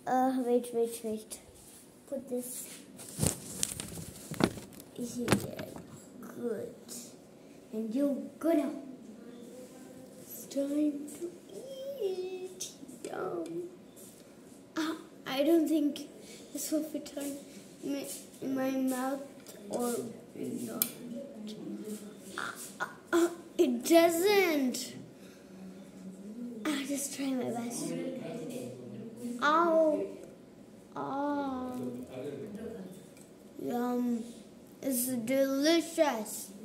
Wait. Put this here. Good. And you're gonna. It's time to eat. Yum. I don't think this will fit in my mouth or not. It doesn't. I'll just try my best. Ow. Yum. It's delicious.